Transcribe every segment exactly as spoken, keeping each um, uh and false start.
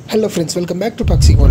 Hello friends, welcome back to Toxic World.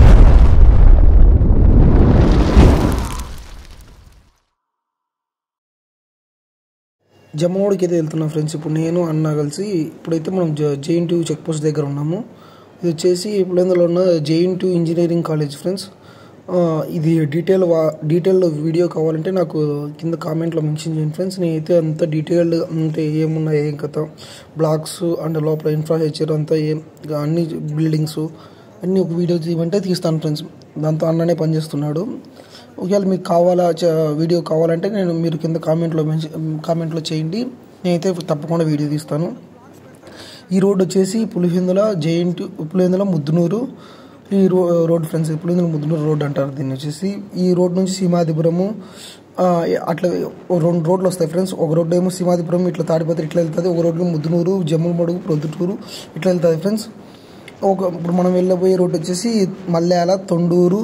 జమ్మోడికి అయితే వెళ్తున్నాం friends. ఇప్పుడు నేను అన్న కలిసి ఇప్పుడైతే మనం జేఎన్ టూ చెక్ పోస్ట్ దగ్గర ఉన్నాము. ఇది వచ్చేసి ఇప్పుడు ఇందులో ఉన్న JNTU engineering college friends. ఇది డీటెయిల్ వా డీటెయిల్ వీడియో కావాలంటే నాకు కింద కామెంట్లో మెన్షన్ చేయండి ఫ్రెండ్స్. నేనైతే అంత డీటెయిల్డ్ అంటే ఏమున్నాయి ఏం కథ బ్లాక్స్ అండ్ లోపల ఇన్ఫ్రాస్ట్రక్చర్ అంతా ఏం అన్ని బిల్డింగ్స్ అన్నీ ఒక వీడియో తీయమంటే తీస్తాను ఫ్రెండ్స్. దాంతో అన్ననే పనిచేస్తున్నాడు. ఒకవేళ మీకు కావాలా వీడియో కావాలంటే నేను మీరు కింద కామెంట్లో మెన్షన్ కామెంట్లో చేయండి, నేనైతే తప్పకుండా వీడియో తీస్తాను. ఈ రోడ్ వచ్చేసి పులివెందుల జేఎన్ టూ పులివెందుల ముద్దునూరు ఈ రో road friends. Pulivendula Muddanuru road అంటారు దీన్ని వచ్చేసి. ఈ రోడ్ నుంచి సీమాదిపురము అట్లా రెండు రోడ్లు వస్తాయి ఫ్రెండ్స్. ఒక రోడ్డు ఏమో సీమాదిపురం ఇట్లా తాడిపత్రి ఇట్లా వెళ్తుంది, ఒక రోడ్డు ముద్దునూరు జమ్ములమడుగు ప్రొద్దుటూరు ఇట్లా వెళ్తుంది ఫ్రెండ్స్. ఒక ఇప్పుడు మనం వెళ్ళబోయే రోడ్డు వచ్చేసి మల్యాల తొండూరు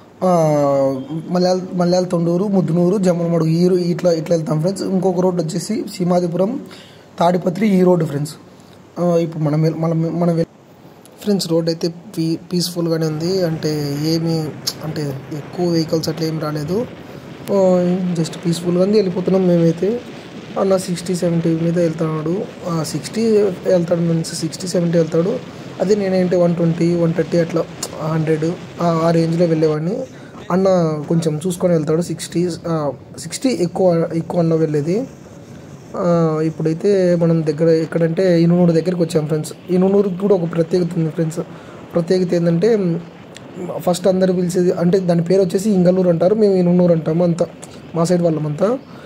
మల్యాల మల్యాల తొండూరు ముద్దునూరు జమ్మలమడుగు ఈ ఇట్లా ఇట్లా వెళ్తాం ఫ్రెండ్స్. ఇంకొక రోడ్డు వచ్చేసి సీమాదిపురం తాడిపత్రి ఈ రోడ్డు ఫ్రెండ్స్. ఇప్పుడు మనం మనం మనం ఫ్రెండ్స్ రోడ్ అయితే పీ పీస్ఫుల్గానే ఉంది. అంటే ఏమి అంటే ఎక్కువ వెహికల్స్ అట్లా ఏమి రాలేదు, జస్ట్ పీస్ఫుల్గా ఉంది. వెళ్ళిపోతున్నాం మేమైతే. అన్న సిక్స్టీ సెవెంటీ మీద వెళ్తున్నాడు, సిక్స్టీ వెళ్తాడు మీన్స్ సిక్స్టీ సెవెంటీ వెళ్తాడు. అదే నేనేంటి వన్ ట్వంటీ వన్ థర్టీ అట్లా హండ్రెడ్ ఆ రేంజ్లో వెళ్ళేవాడిని. అన్న కొంచెం చూసుకొని వెళ్తాడు. సిక్స్టీ సిక్స్టీ ఎక్కువ ఎక్కువ అన్న వెళ్ళేది. ఇప్పుడైతే మనం దగ్గర ఎక్కడంటే ఇనునూరు దగ్గరికి వచ్చాం ఫ్రెండ్స్. ఇనునూరుకి కూడా ఒక ప్రత్యేకత ఉంది ఫ్రెండ్స్. ప్రత్యేకత ఏంటంటే ఫస్ట్ అందరు పిలిచేది అంటే దాని పేరు వచ్చేసి ఇంగళూరు అంటారు, మేము ఇనునూరు అంటాము అంతా మా సైడ్ వాళ్ళమంతా.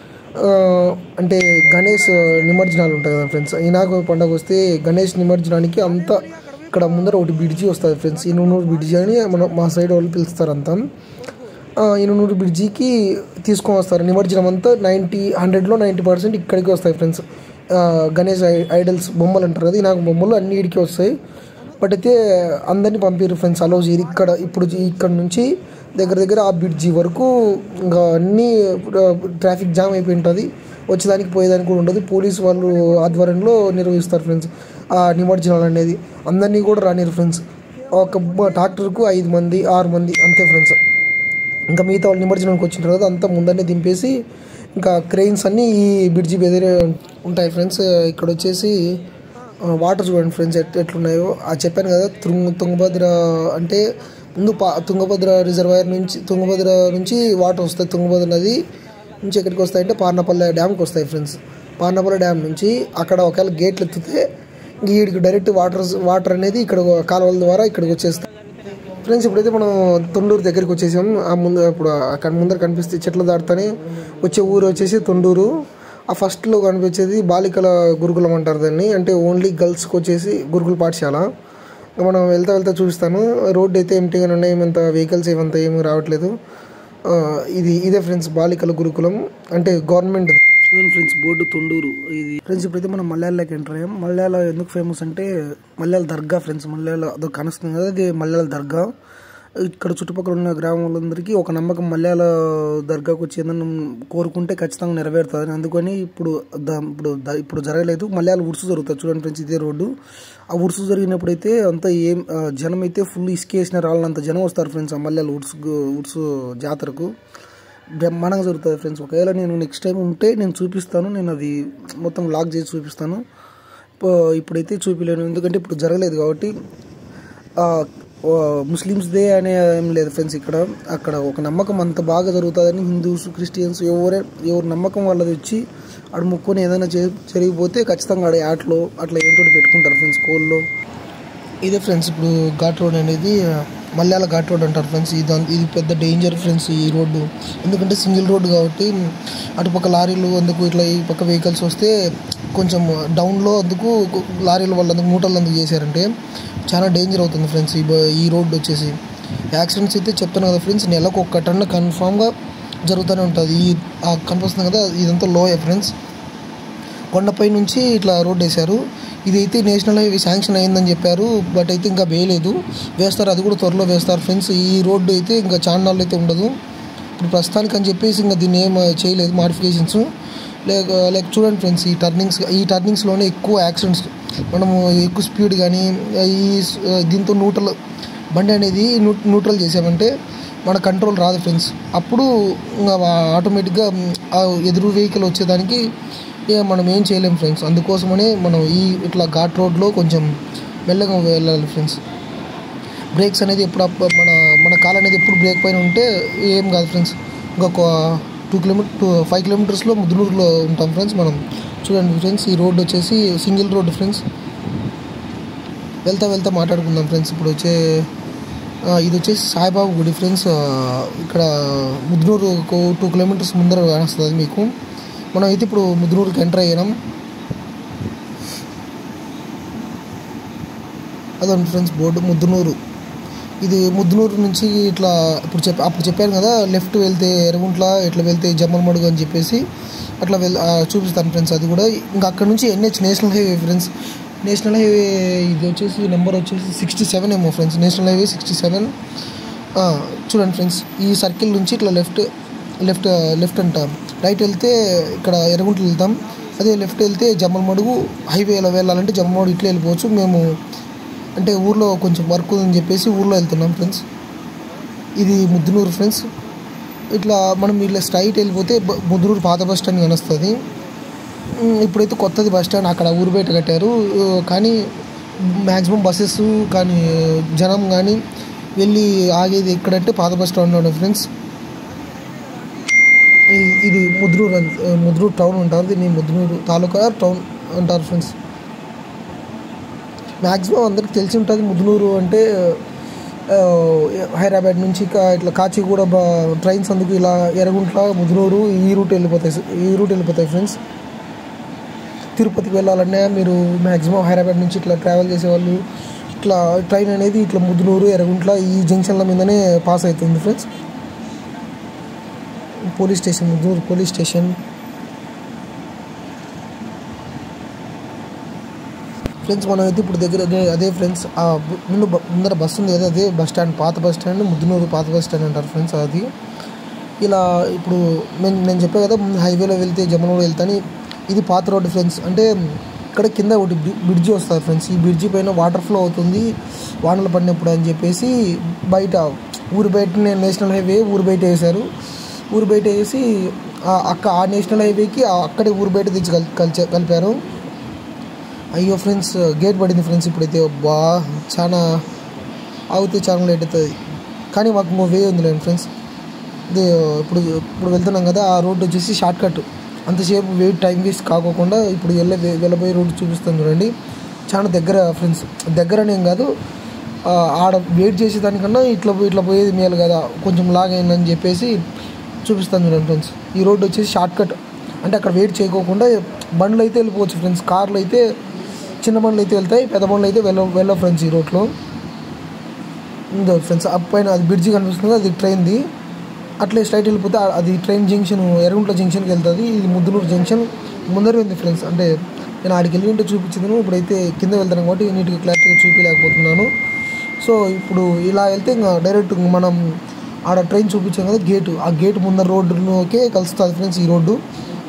అంటే గణేష్ నిమజ్జనాలు ఉంటాయి కదా ఫ్రెండ్స్. ఈనాక పండుగ వస్తే గణేష్ నిమజ్జనానికి అంతా ఇక్కడ ముందర ఒకటి బ్రిడ్జి వస్తుంది ఫ్రెండ్స్. ఇనునూరు బ్రిడ్జి అని మనం మా సైడ్ వాళ్ళు పిలుస్తారు అంతా. ఇనునూరు బ్రిడ్జికి తీసుకొని వస్తారు నిమజ్జనం అంతా. నైంటీ హండ్రెడ్లో నైంటీ పర్సెంట్ ఇక్కడికి వస్తాయి ఫ్రెండ్స్. గణేష్ ఐడల్స్ బొమ్మలు అంటారు కదా, నాకు బొమ్మలు అన్ని ఇడికి వస్తాయి. బట్ అయితే అందరినీ పంపారు ఫ్రెండ్స్, అలౌ చేయరు ఇక్కడ. ఇప్పుడు ఇక్కడ నుంచి దగ్గర దగ్గర ఆ బ్రిడ్జి వరకు ఇంకా అన్నీ ట్రాఫిక్ జామ్ అయిపోయి ఉంటుంది. వచ్చేదానికి పోయేదానికి కూడా ఉండదు. పోలీసు వాళ్ళు ఆధ్వర్యంలో నిర్వహిస్తారు ఫ్రెండ్స్ ఆ నిమజ్జనాలు అనేది. అందరినీ కూడా రానిరు ఫ్రెండ్స్. ఒక ట్రాక్టర్కు ఐదు మంది ఆరు మంది అంతే ఫ్రెండ్స్. ఇంకా మిగతా వాళ్ళు నిమజ్జనానికి వచ్చిన తర్వాత అంతా ముందరనే దింపేసి ఇంకా క్రెయిన్స్ అన్నీ ఈ బ్రిడ్జి బెదిరే ఉంటాయి ఫ్రెండ్స్. ఇక్కడ వచ్చేసి వాటర్ చూడండి ఫ్రెండ్స్ ఎట్ ఎట్లున్నాయో. అది చెప్పాను కదా తుంగ తుంగభద్ర అంటే ముందు పా తుంగభద్ర రిజర్వాయర్ నుంచి తుంగభద్ర నుంచి వాటర్ వస్తాయి. తుంగభద్ర నది నుంచి ఎక్కడికి వస్తాయంటే పార్నపల్లె డ్యామ్కి వస్తాయి ఫ్రెండ్స్. పార్నపల్లె డ్యామ్ నుంచి అక్కడ ఒకవేళ గేట్లు ఎత్తితే వీడికి డైరెక్ట్ వాటర్ వాటర్ అనేది ఇక్కడ కాలువల ద్వారా ఇక్కడికి వచ్చేస్తాయి ఫ్రెండ్స్. ఇప్పుడైతే మనం తొండూరు దగ్గరికి వచ్చేసాం. ఆ ముందు ఇప్పుడు అక్కడ ముందర కనిపిస్తే చెట్లు దాటుతానే వచ్చే ఊరు వచ్చేసి తొండూరు. ఆ ఫస్ట్లో కనిపించేది బాలికల గురుకులం అంటారు దాన్ని, అంటే ఓన్లీ గర్ల్స్కి వచ్చేసి గురుకుల పాఠశాల. మనం వెళ్తా వెళ్తా చూపిస్తాను. రోడ్డు అయితే ఎంటీగానే ఉన్నాయి, ఏమంత వెహికల్స్ ఏమంతా ఏమి రావట్లేదు. ఇది ఇదే ఫ్రెండ్స్ బాలికల గురుకులం అంటే గవర్నమెంట్ ఫ్రెండ్స్ బోర్డు తొండూరు ఇది ఫ్రెండ్స్. ఇప్పుడైతే మనం మల్యాలలోకి ఎంటర్ అయ్యాం. మల్యాల ఎందుకు ఫేమస్ అంటే మల్యాల దర్గా ఫ్రెండ్స్. మల్యాల అదొక కనస్తుంది కదా, అది మల్యాల దర్గా. ఇక్కడ చుట్టుపక్కల ఉన్న గ్రామాలందరికీ ఒక నమ్మకం, మల్యాల దర్గాకు వచ్చి ఏదన్నా కోరుకుంటే ఖచ్చితంగా నెరవేరుతుంది. అందుకని ఇప్పుడు ఇప్పుడు ఇప్పుడు జరగలేదు, మల్యాల ఉరుసు జరుగుతుంది చూడండి ఫ్రెండ్స్. ఇదే రోడ్డు. ఆ ఉరుసు జరిగినప్పుడైతే అంతా ఏం జనం అయితే ఫుల్ ఇసుకేసిన రాళ్ళంత జనం వస్తారు ఫ్రెండ్స్ ఆ మల్యాల ఉరుసు ఉరుసు జాతరకు. బ్రహ్మాండంగా జరుగుతుంది ఫ్రెండ్స్. ఒకవేళ నేను నెక్స్ట్ టైం ఉంటే నేను చూపిస్తాను, నేను అది మొత్తం లాక్ చేసి చూపిస్తాను. ఇప్పుడైతే చూపించలేను ఎందుకంటే ఇప్పుడు జరగలేదు కాబట్టి. ముస్లిమ్స్ డే అనే ఏం లేదు ఫ్రెండ్స్ ఇక్కడ. అక్కడ ఒక నమ్మకం అంత బాగా జరుగుతుందని హిందూస్ క్రిస్టియన్స్ ఎవరే ఎవరి నమ్మకం వాళ్ళది వచ్చి అక్కడ ముక్కొని ఏదైనా జరిగిపోతే ఖచ్చితంగా ఆడ యాట్లో అట్లా ఏంటో పెట్టుకుంటారు ఫ్రెండ్స్ కోల్లో. ఇదే ఫ్రెండ్స్ ఇప్పుడు ఘాట్ రోడ్ అనేది మల్యాల ఘాట్ రోడ్ అంటారు ఫ్రెండ్స్. ఇది ఇది పెద్ద డేంజర్ ఫ్రెండ్స్ ఈ రోడ్డు, ఎందుకంటే సింగిల్ రోడ్డు కాబట్టి అటుపక్క లారీలు అందుకు ఇట్లా ఈ పక్క వెహికల్స్ వస్తే కొంచెం డౌన్లో అందుకు లారీల వల్ల అందుకు మూటలు అందుకు చేశారంటే చాలా డేంజర్ అవుతుంది ఫ్రెండ్స్ ఈ ఈ రోడ్డు వచ్చేసి. యాక్సిడెంట్స్ అయితే చెప్తాను కదా ఫ్రెండ్స్, నెలకు ఒక్కటన్న కన్ఫామ్గా జరుగుతూనే ఉంటుంది. ఈ కనిపిస్తుంది కదా ఇదంతా లోయ ఫ్రెండ్స్. కొండపై నుంచి ఇట్లా రోడ్డు వేశారు. ఇదైతే నేషనల్ హైవే శాంక్షన్ అయిందని చెప్పారు, బట్ అయితే ఇంకా వేయలేదు. వేస్తారు, అది కూడా త్వరలో వేస్తారు ఫ్రెండ్స్. ఈ రోడ్డు అయితే ఇంకా చాలా నాళ్ళు అయితే ఉండదు. ఇప్పుడు ప్రస్తుతానికి అని చెప్పేసి ఇంకా దీన్ని ఏం చేయలేదు మాడిఫికేషన్స్. లేక లైక్ చూడండి ఫ్రెండ్స్, ఈ టర్నింగ్స్ ఈ టర్నింగ్స్లోనే ఎక్కువ యాక్సిడెంట్స్. మనము ఎక్కువ స్పీడ్ కానీ ఈ దీంతో న్యూట్రల్ బండి అనేది న్యూట్రల్ చేసామంటే మన కంట్రోల్ రాదు ఫ్రెండ్స్. అప్పుడు ఆటోమేటిక్గా ఎదురు వెహికల్ వచ్చేదానికి మనం ఏం చేయలేము ఫ్రెండ్స్. అందుకోసమనే మనం ఈ ఇట్లా ఘాట్ రోడ్లో కొంచెం మెల్లగా వెళ్ళాలి ఫ్రెండ్స్. బ్రేక్స్ అనేది ఎప్పుడు మన మన కాలు అనేది ఎప్పుడు బ్రేక్ పైన ఉంటే ఏం కాదు ఫ్రెండ్స్. ఇంకొక టూ కిలోమీటర్ టూ ఫైవ్ కిలోమీటర్స్లో ముద్దునూరులో ఉంటాం ఫ్రెండ్స్ మనం. చూడండి ఫ్రెండ్స్, ఈ రోడ్డు వచ్చేసి సింగిల్ రోడ్డు ఫ్రెండ్స్. వెళ్తా వెళ్తా మాట్లాడుకుందాం ఫ్రెండ్స్. ఇప్పుడు వచ్చే ఇది వచ్చేసి సాయిబాబా గుడి ఫ్రెండ్స్. ఇక్కడ ముద్దునూరు టూ కిలోమీటర్స్ ముందర వస్తుంది మీకు. మనం అయితే ఇప్పుడు ముద్దునూరుకి ఎంటర్ అయ్యాం. అదండి ఫ్రెండ్స్ బోర్డు ముద్దునూరు. ఇది ముద్దునూరు నుంచి ఇట్లా ఇప్పుడు చెప్ప అప్పుడు చెప్పాను కదా, లెఫ్ట్ వెళ్తే ఎర్రగుంట్ల, ఇట్లా వెళ్తే జమ్మలమడుగు అని చెప్పేసి అట్లా వెళ్ చూపిస్తాను ఫ్రెండ్స్. అది కూడా ఇంకా అక్కడ నుంచి NH national highway friends. National highway ఇది వచ్చేసి నెంబర్ వచ్చేసి సిక్స్టీ సెవెన్ ఏమో friends. National highway sixty seven. చూడండి ఫ్రెండ్స్, ఈ సర్కిల్ నుంచి ఇట్లా లెఫ్ట్ లెఫ్ట్ లెఫ్ట్ అంట రైట్ వెళ్తే ఇక్కడ ఎర్రగుంటలు వెళ్తాం. అదే లెఫ్ట్ వెళ్తే జమ్మలమడుగు. హైవేలో వెళ్ళాలంటే జమ్మలమడుగు ఇట్లా వెళ్ళిపోవచ్చు. మేము అంటే ఊర్లో కొంచెం వర్క్ ఉందని చెప్పేసి ఊర్లో వెళ్తున్నాం ఫ్రెండ్స్. ఇది ముద్దునూరు ఫ్రెండ్స్. ఇట్లా మనం ఇట్లా స్ట్రైట్ వెళ్ళిపోతే ముద్దునూరు పాత బస్ స్టాండ్ కనిపిస్తుంది. ఇప్పుడైతే కొత్తది బస్ స్టాండ్ అక్కడ ఊరు బయట కట్టారు. కానీ మ్యాక్సిమం బస్సెస్ కానీ జనం కానీ వెళ్ళి ఆగేది ఎక్కడంటే పాత బస్ స్టాండ్లో ఫ్రెండ్స్. ఇది ముద్దునూరు ముద్దునూరు టౌన్ ఉంటారు. దీన్ని ముద్దునూరు తాలూకా టౌన్ అంటారు ఫ్రెండ్స్. మ్యాక్సిమం అందరికి తెలిసి ఉంటుంది ముద్దునూరు అంటే. హైదరాబాద్ నుంచి ఇట్లా కాచిగూడ ట్రైన్స్ అందుకు ఇలా ఎర్రగుంట్ల ముద్దునూరు ఈ రూట్ వెళ్ళిపోతాయి ఈ రూట్ వెళ్ళిపోతాయి ఫ్రెండ్స్. తిరుపతికి వెళ్ళాలన్నా మీరు మ్యాక్సిమం హైదరాబాద్ నుంచి ఇట్లా ట్రావెల్ చేసేవాళ్ళు ఇట్లా ట్రైన్ అనేది ఇట్లా ముద్దునూరు ఎర్రగుంట్ల ఈ జంక్షన్ల మీదనే పాస్ అవుతుంది friends. Police station Muddanuru police station friends. మనం అయితే ఇప్పుడు దగ్గర అదే అదే ఫ్రెండ్స్. ముందు ముందర బస్సు ఉంది కదా, అదే బస్ స్టాండ్, పాత బస్ స్టాండ్ ముద్దునూరు పాత బస్ స్టాండ్ అంటారు ఫ్రెండ్స్. అది ఇలా ఇప్పుడు నేను నేను చెప్పే కదా, ముందు హైవేలో వెళ్తే జమ్మలమడుగు వెళ్తాను. ఇది పాత రోడ్డు ఫ్రెండ్స్. అంటే ఇక్కడ కింద ఒకటి బ్రిడ్జి వస్తుంది ఫ్రెండ్స్. ఈ బ్రిడ్జి పైన వాటర్ ఫ్లో అవుతుంది వానలు పడినప్పుడు అని చెప్పేసి బయట ఊరు బయటనే నేషనల్ హైవే ఊరు బయట వేశారు. ఊరు బయట వేసి అక్క ఆ నేషనల్ హైవేకి అక్కడే ఊరు బయట తెచ్చి కలిసి కలిపారు. అయ్యో ఫ్రెండ్స్, గేట్ పడింది ఫ్రెండ్స్. ఇప్పుడైతే బా చాలా ఆగితే చాలా లేట్ అవుతుంది. కానీ మాకు ఇంకో వే ఉంది లేండి ఫ్రెండ్స్. ఇది ఇప్పుడు ఇప్పుడు వెళ్తున్నాం కదా, ఆ రోడ్డు వచ్చేసి షార్ట్ కట్. అంతసేపు వెయిట్ టైం వేస్ట్ కాకోకుండా ఇప్పుడు వెళ్ళే వెళ్ళబోయే రోడ్డు చూపిస్తాను చూడండి. చాలా దగ్గర ఫ్రెండ్స్. దగ్గర అనేం కాదు, ఆడ వెయిట్ చేసేదానికన్నా ఇట్లా ఇట్లా పోయేది మేలు కదా, కొంచెం లాగ్ అయిందని చెప్పేసి చూపిస్తాను చూడండి ఫ్రెండ్స్. ఈ రోడ్డు వచ్చేసి షార్ట్ కట్. అంటే అక్కడ వెయిట్ చేయకోకుండా బండ్లు అయితే వెళ్ళిపోవచ్చు ఫ్రెండ్స్. కార్లు అయితే చిన్న బండ్లు అయితే వెళ్తాయి, పెద్ద బండ్లు అయితే వెళ్ళ వెళ్ళవు ఫ్రెండ్స్. ఈ రోడ్లో ఉందో ఫ్రెండ్స్, అప్ పైన అది బ్రిడ్జి కనిపిస్తుంది, అది ట్రైన్ది. అట్లే స్ట్రైట్ వెళ్ళిపోతే అది ట్రైన్ జంక్షన్ ఎర్రగుంట్ల జంక్షన్కి వెళ్తుంది. ఇది ముద్దునూరు జంక్షన్ ముందరే ఉంది ఫ్రెండ్స్. అంటే నేను ఆడికి వెళ్ళి ఉంటే చూపించింది, ఇప్పుడైతే కింద వెళ్తాను కాబట్టి నీట్గా క్లారిటీగా చూపించలేకపోతున్నాను. సో ఇప్పుడు ఇలా వెళ్తే ఇంకా డైరెక్ట్ మనం ఆడ ట్రైన్ చూపించాం కదా గేటు, ఆ గేట్ ముందర రోడ్డులోకే కలుస్తుంది ఫ్రెండ్స్. ఈ రోడ్డు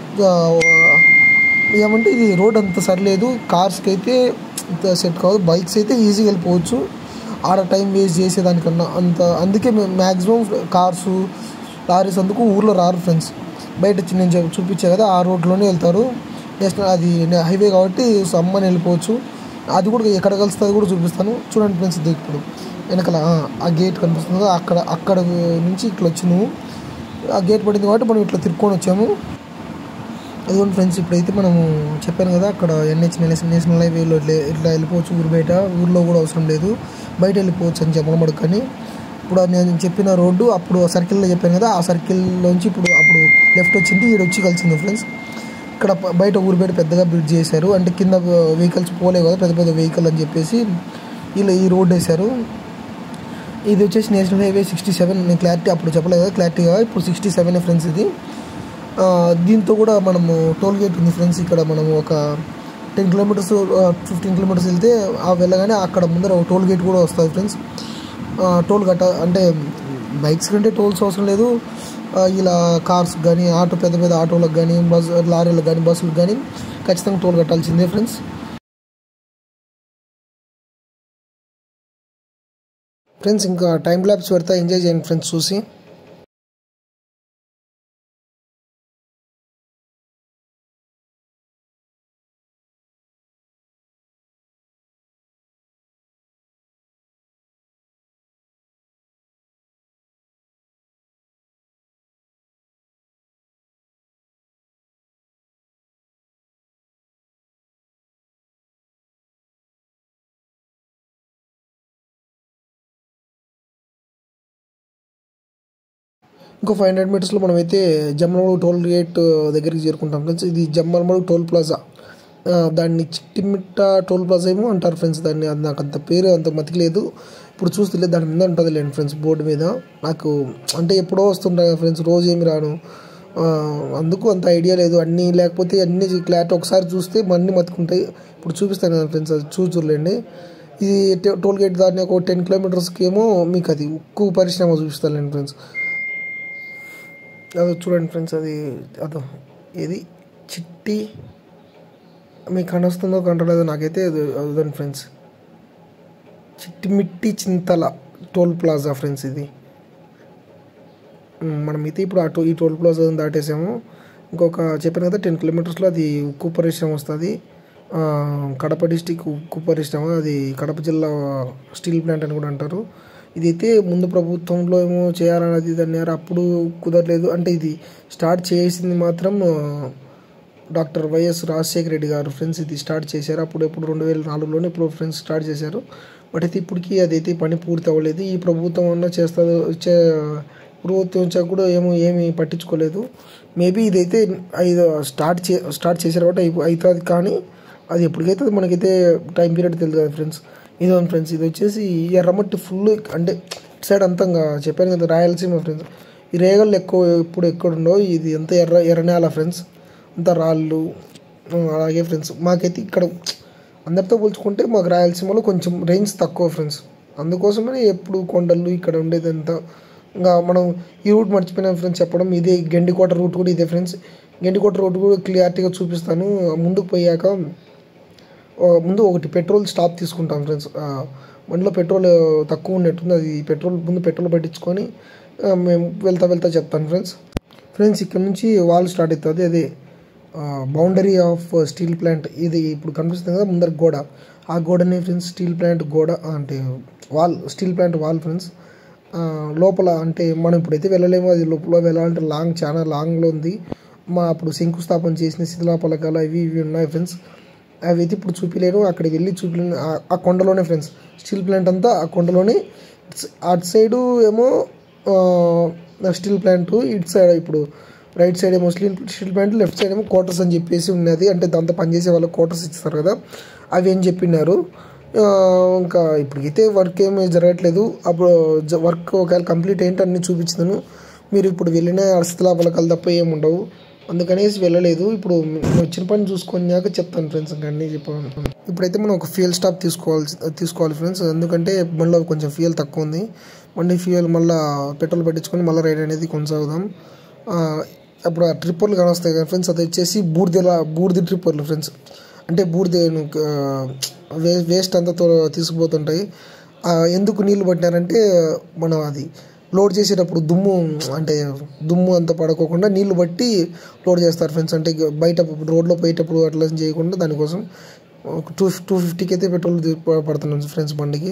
ఏమంటే ఇది రోడ్ అంత సరిలేదు, కార్స్కి అయితే సెట్ కాదు, బైక్స్ అయితే ఈజీగా వెళ్ళిపోవచ్చు ఆడ టైం వేస్ట్ చేసేదానికన్నా. అంత అందుకే మేము మ్యాక్సిమం కార్సు లారీస్ అందుకు ఊర్లో రారు ఫ్రెండ్స్. బయట నేను చూపించే కదా ఆ రోడ్లోనే వెళ్తారు. నేషనల్ అది హైవే కాబట్టి సమ్మని వెళ్ళిపోవచ్చు. అది కూడా ఎక్కడ కలుస్తుంది కూడా చూపిస్తాను చూడండి ఫ్రెండ్స్. ఇది ఇప్పుడు వెనకాల ఆ గేట్ కనిపిస్తుంది కదా, అక్కడ అక్కడ నుంచి ఇట్లా వచ్చినాము. ఆ గేట్ పడింది కాబట్టి మనం ఇట్లా తిరుక్కొని వచ్చాము. అదిగోండి ఫ్రెండ్స్, ఇప్పుడైతే మనము చెప్పాను కదా అక్కడ ఎన్హెచ్ నేషనల్ హైవేలో ఇట్లా ఇట్లా వెళ్ళిపోవచ్చు ఊరు బయట. ఊర్లో కూడా అవసరం లేదు, బయట వెళ్ళిపోవచ్చు అని జమ్మలమడుగు. కానీ ఇప్పుడు నేను చెప్పిన రోడ్డు అప్పుడు సర్కిల్లో చెప్పాను కదా, ఆ సర్కిల్లోంచి ఇప్పుడు అప్పుడు లెఫ్ట్ వచ్చింది, ఈడ వచ్చి కలిసింది ఫ్రెండ్స్. ఇక్కడ బయట ఊరు బయట పెద్దగా బ్రిడ్జ్ చేశారు. అంటే కింద వెహికల్స్ పోలేవు కదా, పెద్ద పెద్ద వెహికల్ అని చెప్పేసి ఇలా ఈ రోడ్ వేశారు. ఇది వచ్చేసి నేషనల్ హైవే సిక్స్టీ సెవెన్. నేను క్లారిటీ అప్పుడు చెప్పలేదు కదా క్లారిటీగా, ఇప్పుడు సిక్స్టీ సెవెన్ ఫ్రెండ్స్. ఇది దీంతో కూడా మనము టోల్ గేట్ ఉంది ఫ్రెండ్స్. ఇక్కడ మనము ఒక టెన్ కిలోమీటర్స్ ఫిఫ్టీన్ కిలోమీటర్స్ వెళ్తే ఆ వెళ్ళగానే అక్కడ ముందర ఒక టోల్ గేట్ కూడా వస్తుంది ఫ్రెండ్స్. టోల్ కట్ట అంటే బైక్స్ కంటే టోల్స్ అవసరం లేదు, ఇలా కార్స్ కానీ ఆటో పెద్ద పెద్ద ఆటోలకు కానీ బస్ లారీలకు కానీ బస్సులకు కానీ ఖచ్చితంగా టోల్ కట్టాల్సిందే ఫ్రెండ్స్. ఫ్రెండ్స్ ఇంకా టైం ల్యాబ్స్ పెడతా ఎంజాయ్ చేయండి ఫ్రెండ్స్ చూసి. ఇంకో ఫైవ్ హండ్రెడ్ మీటర్స్లో మనమైతే జమ్మలమడుగు టోల్ గేట్ దగ్గరికి చేరుకుంటాం ఫ్రెండ్స్. ఇది జమ్మలమడుగు టోల్ ప్లాజా, దాన్ని చిట్టిమిట్ట టోల్ ప్లాజా ఏమో అంటారు ఫ్రెండ్స్. దాన్ని అది నాకు అంత పేరు అంత మతికిలేదు, ఇప్పుడు చూస్తే దాని మీద ఉంటుంది లేండి ఫ్రెండ్స్ బోర్డు మీద. నాకు అంటే ఎప్పుడో వస్తుంటాయి ఫ్రెండ్స్, రోజు ఏమి రాను, అందుకు అంత ఐడియా లేదు. అన్నీ లేకపోతే అన్నీ క్లారిటీ ఒకసారి చూస్తే అన్నీ మతుకుంటాయి. ఇప్పుడు చూపిస్తాను కదా ఫ్రెండ్స్, అది చూచులేండి. ఇది టోల్ గేట్ దాన్ని ఒక టెన్ కిలోమీటర్స్కి ఏమో మీకు అది ఉక్కు పరిశ్రమ చూపిస్తానండి ఫ్రెండ్స్. అదో చూడండి ఫ్రెండ్స్, అది అదో ఏది చిట్టి మీకు కనొస్తుందో కంటలేదో నాకైతే అదండి ఫ్రెండ్స్, చిట్టిమిట్టి చింతల టోల్ ప్లాజా ఫ్రెండ్స్. ఇది మనమైతే ఇప్పుడు ఆ టో ఈ టోల్ ప్లాజా దాటేసాము. ఇంకొక చెప్పాను కదా టెన్ కిలోమీటర్స్లో అది ఉక్కు పరిశ్రమ వస్తుంది. కడప డిస్టిక్ ఉక్కు పరిశ్రమ, అది కడప జిల్లా స్టీల్ ప్లాంట్ అని కూడా అంటారు. ఇదైతే ముందు ప్రభుత్వంలో ఏమో చేయాలన్నది అన్నారు, అప్పుడు కుదరలేదు. అంటే ఇది స్టార్ట్ చేసింది మాత్రం డాక్టర్ వైఎస్ రాజశేఖర రెడ్డి గారు ఫ్రెండ్స్. ఇది స్టార్ట్ చేశారు అప్పుడు ఎప్పుడు రెండు వేల నాలుగులోనే ఇప్పుడు ఫ్రెండ్స్ స్టార్ట్ చేశారు. బట్ అయితే ఇప్పటికీ అదైతే పని పూర్తి అవ్వలేదు. ఈ ప్రభుత్వం అన్నా చేస్తుంది, ప్రభుత్వం వచ్చాక కూడా ఏమో ఏమి పట్టించుకోలేదు. మేబీ ఇదైతే ఐదు స్టార్ట్ చే స్టార్ట్ చేశారు కాబట్టి అవుతుంది, కానీ అది ఎప్పటికైతే మనకైతే టైం పీరియడ్ తెలియదు కదా ఫ్రెండ్స్. ఇదో ఫ్రెండ్స్, ఇది వచ్చేసి ఎర్రమట్టి ఫుల్, అంటే సైడ్ అంతా చెప్పాను కదా రాయలసీమ ఫ్రెండ్స్. ఈ రేగళ్ళు ఎక్కువ ఇప్పుడు ఎక్కడుండో, ఇది అంతా ఎర్ర ఎర్ర నేల ఫ్రెండ్స్, అంతా రాళ్ళు. అలాగే ఫ్రెండ్స్ మాకైతే ఇక్కడ అందరితో పోల్చుకుంటే మాకు రాయలసీమలో కొంచెం రేంజ్ తక్కువ ఫ్రెండ్స్. అందుకోసమని ఎప్పుడు కొండలు ఇక్కడ ఉండేది అంతా. ఇంకా మనం ఈ రూట్ మర్చిపోయినాం ఫ్రెండ్స్ చెప్పడం, ఇదే గెండికోట రూట్ కూడా ఇదే ఫ్రెండ్స్. గెండికోట రూట్ కూడా క్లియారిటీగా చూపిస్తాను. ముందుకు పోయాక ముందు ఒకటి పెట్రోల్ స్టాప్ తీసుకుంటాం ఫ్రెండ్స్. బండిలో పెట్రోల్ తక్కువ ఉన్నట్టుంది, అది పెట్రోల్ ముందు పెట్రోల్ పట్టించుకొని మేము వెళ్తా వెళ్తా చెప్తాను ఫ్రెండ్స్. ఫ్రెండ్స్ ఇక్కడ నుంచి వాల్ స్టార్ట్ అవుతుంది, అదే బౌండరీ ఆఫ్ స్టీల్ ప్లాంట్. ఇది ఇప్పుడు కనిపిస్తుంది కదా ముందర గోడ, ఆ గోడనే ఫ్రెండ్స్ స్టీల్ ప్లాంట్ గోడ అంటే wall, steel plant wall friends. లోపల అంటే మనం ఇప్పుడైతే వెళ్ళలేము, అది లోపల వెళ్ళాలంటే లాంగ్ చాలా లాంగ్లో ఉంది. మా అప్పుడు శంకుస్థాపన చేసిన శిథిలాపలకాలు ఇవి ఇవి ఉన్నాయి ఫ్రెండ్స్. అవి అయితే ఇప్పుడు చూపిలేను, అక్కడికి వెళ్ళి చూపిలేను. ఆ కొండలోనే ఫ్రెండ్స్ స్టీల్ ప్లాంట్ అంతా ఆ కొండలోనే. అటు సైడు ఏమో స్టీల్ ప్లాంట్, ఇటు సైడ్ ఇప్పుడు రైట్ సైడ్ ఏమో steel steel plant, left side ఏమో క్వార్టర్స్ అని చెప్పేసి ఉన్నది. అంటే దాంతో పనిచేసే వాళ్ళకి క్వార్టర్స్ ఇస్తారు కదా, అవి అని చెప్పినారు. ఇంకా ఇప్పటికైతే వర్క్ ఏమీ జరగట్లేదు. అప్పుడు వర్క్ ఒకవేళ కంప్లీట్ ఏంటి అన్నీ చూపించాను. మీరు ఇప్పుడు వెళ్ళిన శిథిలాపలకాలు తప్ప ఏమి ఉండవు, అందుకనేసి వెళ్ళలేదు. ఇప్పుడు వచ్చిన పని చూసుకున్నాక చెప్తాను ఫ్రెండ్స్, ఇంకా అన్నీ చెప్పాను. ఇప్పుడైతే మనం ఒక ఫ్యూయల్ స్టాప్ తీసుకోవాలి తీసుకోవాలి ఫ్రెండ్స్, ఎందుకంటే బండిలో కొంచెం ఫ్యూయల్ తక్కువ ఉంది. బండి ఫ్యూయల్ మళ్ళీ పెట్రోల్ పట్టించుకొని మళ్ళీ రైడ్ అనేది కొనసాగుదాం. అప్పుడు ఆ ట్రిప్పర్లు కానొస్తాయి కదా ఫ్రెండ్స్, అది వచ్చేసి బూడిదలా బూడిది ట్రిప్పర్లు ఫ్రెండ్స్. అంటే బూడిద వే వేస్ట్ అంతా తీసుకుపోతుంటాయి. ఎందుకు నీళ్ళు పట్టినారంటే మనం అది లోడ్ చేసేటప్పుడు దుమ్ము, అంటే దుమ్ము అంతా పడుకోకుండా నీళ్లు బట్టి లోడ్ చేస్తారు ఫ్రెండ్స్. అంటే బయట రోడ్లో పోయేటప్పుడు అట్లా చేయకుండా దానికోసం టూ టూ ఫిఫ్టీకి అయితే పెట్రోల్ పడుతున్నాం ఫ్రెండ్స్ బండికి.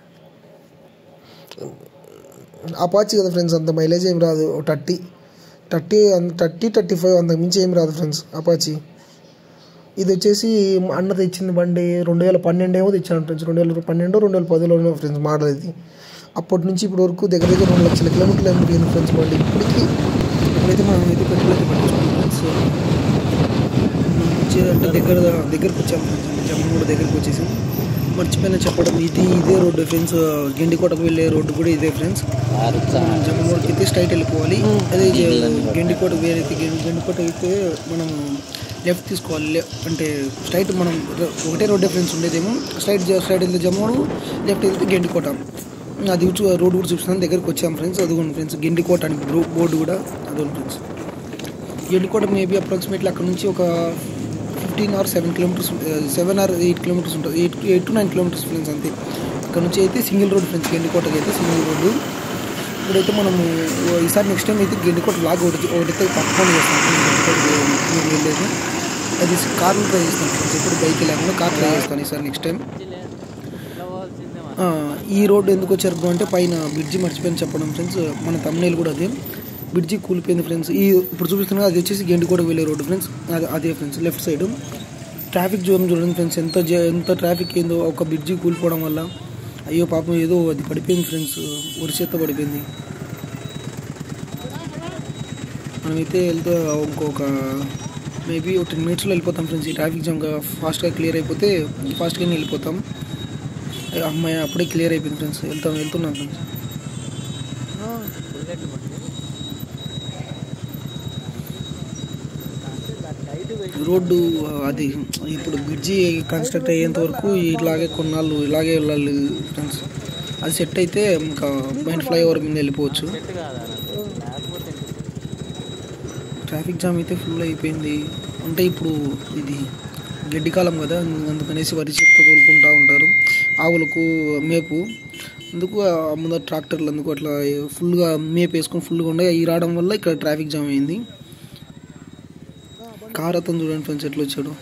అపాచీ కదా ఫ్రెండ్స్, అంత మైలేజ్ ఏం రాదు, thirty thirty thirty thirty five అంతకు మించి ఏం రాదు ఫ్రెండ్స్ అపాచీ. ఇది వచ్చేసి అన్న తెచ్చింది బండి రెండు వేల పన్నెండు ఏమో తెచ్చాను ఫ్రెండ్స్, రెండు వేల పన్నెండు రెండు వేల పదిలో ఫ్రెండ్స్ మోడల్ ఇది. అప్పటి నుంచి ఇప్పుడు వరకు దగ్గర దగ్గర రెండు లక్షల కిలోమీటర్లు ఏమి పోయింది ఫ్రెండ్స్ బండి. ఇప్పటికి ఇప్పుడైతే మనం అయితే పెట్రోల్ అయితే పట్టించుకోవాలి ఫ్రెండ్స్. వచ్చేదంటే దగ్గర దగ్గరకు వచ్చాము ఫ్రెండ్స్, జమ్మూడు దగ్గరకు వచ్చేసి మర్చిపోయినా చెప్పడం, ఇది ఇదే రోడ్డు ఫ్రెండ్స్. గెండికోటకు వెళ్ళే రోడ్డు కూడా ఇదే ఫ్రెండ్స్. జమ్మూడికి అయితే స్ట్రైట్ వెళ్ళిపోవాలి. అదే గెండికోట వేరైతే గెండికోట అయితే మనం లెఫ్ట్ తీసుకోవాలి. అంటే స్ట్రైట్ మనం ఒకటే రోడ్డే ఫ్రెండ్స్ ఉండేదేమో, స్ట్రైట్ స్ట్రైట్ వెళ్తే జమ్మూడు, లెఫ్ట్ వెళ్తే గెండికోట. అది రోడ్ కూడా చూపిస్తున్నాను, దగ్గరికి వచ్చాము ఫ్రెండ్స్. అదిగోండి ఫ్రెండ్స్ గెండికోట అని బోర్డు కూడా అదిగోండి ఫ్రెండ్స్. గెండికోట మేబీ అప్రాక్సిమేట్లీ అక్కడ నుంచి ఒక fifteen or seven kilometres seven or eight kilometres ఉంటుంది, eight eight to nine kilometres friends అంతే. ఇక్కడ నుంచి అయితే సింగిల్ రోడ్ ఫ్రెండ్స్, గెండికోటకి అయితే సింగిల్ రోడ్డు. ఇప్పుడైతే మనము ఈసారి నెక్స్ట్ టైం అయితే గెండికోట లాగా ఒకటి ఒకటైతే తప్పకుండా చేస్తాం గెండికోట వెళ్ళేది. అది కార్లు ట్రై చేస్తాను ఫ్రెండ్స్, ఇప్పుడు బైక్ లేకుండా కార్ ట్రై చేస్తాను ఈసారి నెక్స్ట్ టైం. ఈ రోడ్డు ఎందుకు వచ్చారు అంటే పైన బ్రిడ్జి మర్చిపోయింది చెప్పడం ఫ్రెండ్స్, మన తమిళనాడు కూడా అదే బ్రిడ్జి కూలిపోయింది ఫ్రెండ్స్. ఈ ఇప్పుడు చూపిస్తున్నా అది వచ్చేసి గెండికోటకు వెళ్ళే రోడ్డు ఫ్రెండ్స్, అదే అదే friends left side. Traffic zone చూడండి ఫ్రెండ్స్, ఎంత ఎంత ట్రాఫిక్ ఏందో ఒక బ్రిడ్జి కూలిపోవడం వల్ల. అయ్యో పాపం ఏదో అది పడిపోయింది ఫ్రెండ్స్, వరిచేత్త పడిపోయింది. మనమైతే వెళ్తే ఇంకొక మేబీ ఒక టెన్ మినిట్స్లో వెళ్ళిపోతాం ఫ్రెండ్స్. ఈ ట్రాఫిక్ జామ్గా ఫాస్ట్గా క్లియర్ అయిపోతే ఫాస్ట్గానే వెళ్ళిపోతాం. అమ్మాయి అప్పుడే క్లియర్ అయిపోయింది ఫ్రెండ్స్, వెళ్తాం వెళ్తున్నాం ఫ్రెండ్స్. రోడ్డు అది ఇప్పుడు బ్రిడ్జి కన్స్ట్రక్ట్ అయ్యేంత వరకు ఇలాగే కొన్నాళ్ళు ఇలాగే వెళ్ళాలి ఫ్రెండ్స్. అది సెట్ అయితే ఇంకా మైండ్ ఫ్లైఓవర్ మీద వెళ్ళిపోవచ్చు. ట్రాఫిక్ జామ్ అయితే ఫుల్ అయిపోయింది. అంటే ఇప్పుడు ఇది గడ్డి కాలం కదా, అందుకనేసి వరి చెత్త తోలుకుంటూ ఉంటారు ఆవులకు మేపు. అందుకు ముందర ట్రాక్టర్లు అందుకు అట్లా ఫుల్గా మేపు వేసుకొని ఫుల్గా ఉండే ఈ రావడం వల్ల ఇక్కడ ట్రాఫిక్ జామ్ అయింది. కార్ అతను చూడండి ఫ్రెండ్స్ ఎట్లా వచ్చాడు.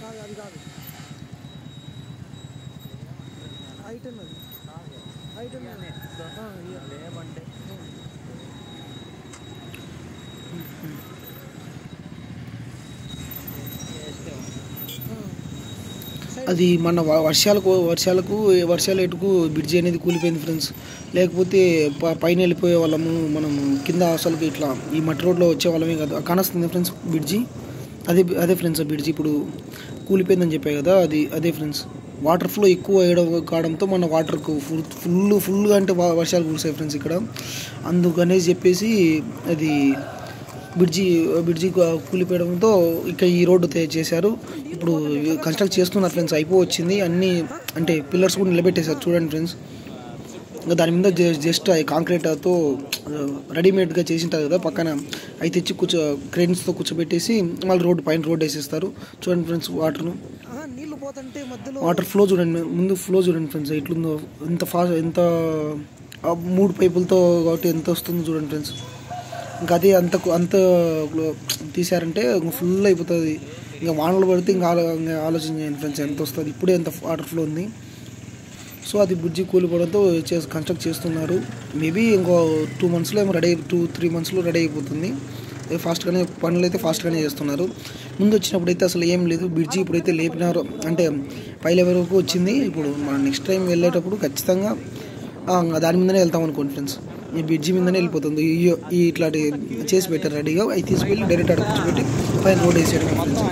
అది మన వర్షాలకు వర్షాలకు వర్షాలు ఎటుకు బ్రిడ్జి అనేది కూలిపోయింది ఫ్రెండ్స్. లేకపోతే పైన వెళ్ళిపోయే వాళ్ళము, మనం కింద అసలు ఇట్లా ఈ మట్టి రోడ్లో వచ్చే వాళ్ళమే కాదు. కానొస్తుంది ఫ్రెండ్స్ బ్రిడ్జి, అదే అదే ఫ్రెండ్స్ బ్రిడ్జి ఇప్పుడు కూలిపోయిందని చెప్పాయి కదా, అది అదే ఫ్రెండ్స్. వాటర్ ఫ్లో ఎక్కువ వేయడం కావడంతో మన వాటర్కు ఫుల్ ఫుల్ ఫుల్గా అంటే వర్షాలు కురిసాయి ఫ్రెండ్స్ ఇక్కడ. అందుకనేసి చెప్పేసి అది బ్రిడ్జి బ్రిడ్జి కూలిపోయడంతో ఇక ఈ రోడ్డు చేశారు. ఇప్పుడు కన్స్ట్రక్ట్ చేస్తున్నారు ఫ్రెండ్స్, అయిపోవచ్చింది అన్నీ. అంటే పిల్లర్స్ కూడా నిలబెట్టేశారు చూడండి ఫ్రెండ్స్. ఇంకా దాని మీద జస్ట్ కాంక్రీట్తో రెడీమేడ్గా చేసింటారు కదా పక్కన, అవి తెచ్చి కూర్చో క్రెయిన్స్తో కూర్చోబెట్టేసి మళ్ళీ రోడ్డు పైన రోడ్ వేసేస్తారు. చూడండి ఫ్రెండ్స్ వాటర్ను వాటర్ ఫ్లో చూడండి, ముందు ఫ్లో చూడండి ఫ్రెండ్స్ ఎట్లుందో, ఎంత ఫాస్ట్ ఎంత మూడు పైపులతో కాబట్టి ఎంత వస్తుందో చూడండి ఫ్రెండ్స్. ఇంకా అదే అంత అంత తీసారంటే ఫుల్ అయిపోతుంది. ఇంకా వానలు పడితే ఇంకా ఆలోచన చేయండి ఫ్రెండ్స్ ఎంత వస్తుంది. ఇప్పుడే ఎంత వాటర్ ఫ్లో ఉంది. సో అది బ్రిడ్జి కూలిపోవడంతో చేసి కన్స్ట్రక్ట్ చేస్తున్నారు. మేబీ ఇంకో టూ మంత్స్లో ఏమో రెడీ టూ త్రీ మంత్స్లో రెడీ అయిపోతుంది. ఫాస్ట్గానే పనులు అయితే ఫాస్ట్గానే చేస్తున్నారు. ముందు వచ్చినప్పుడు అయితే అసలు ఏం లేదు, బ్రిడ్జి ఇప్పుడైతే లేపినారు అంటే పై లెవెల్ వరకు వచ్చింది. ఇప్పుడు మనం నెక్స్ట్ టైం వెళ్ళేటప్పుడు ఖచ్చితంగా దాని మీదనే వెళ్తాం అనుకోండి ఫ్రెండ్స్. ఈ బ్రిడ్జి మీదనే వెళ్ళిపోతుంది. ఈ ఇట్లాంటి చేసి పెట్టారు రెడీగా, అవి తీసుకెళ్ళి డైరెక్ట్ అక్కడ కూర్చోబెట్టి పైన రోడ్ వేసేయడం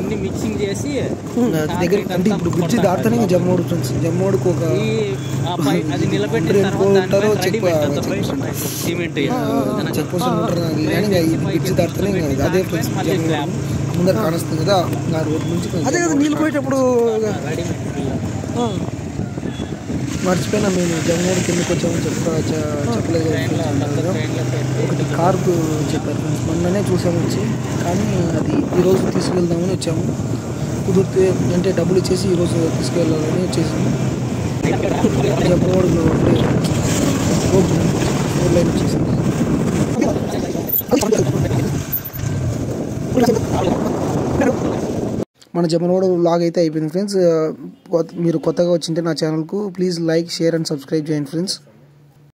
దగ్గర. అంటే ఇప్పుడు బ్రిడ్జి దాటితేనే ఇంకా జమ్మోడు ఫ్రెండ్స్, జమ్మోడుకు ఒక ఉంటారో చెక్ చెక్ పోస్ట్ ఉంటారు కానీ బ్రిడ్జి దాటితేనే ఇంకా అదే ఫ్రెండ్స్ జమ్మోడు ముందర కానొస్తుంది కదా ఆ రోడ్ నుంచి. అదే కదా నీళ్ళు పోయేటప్పుడు మర్చిపోయినా మేము జమ్మూరు కిందకి వచ్చామని చెప్ప చెప్పలేదు కదా. ఒకటి కార్కు చెప్పారు ఫ్రెండ్స్, మొన్ననే చూసాము వచ్చి, కానీ అది ఈరోజు తీసుకెళ్దామని వచ్చాము. కుదిరితే అంటే డబ్బులు ఇచ్చేసి ఈరోజు తీసుకెళ్ళాలని వచ్చేసాము. జమ్మూరులో రోడ్ రోడ్ లైన్ వచ్చేసింది. మన జమ్మరోడ్ వ్లాగ్ అయితే అయిపోయింది ఫ్రెండ్స్. మీరు కొత్తగా వచ్చింటే నా ఛానల్కు please like share and subscribe చేయండి ఫ్రెండ్స్.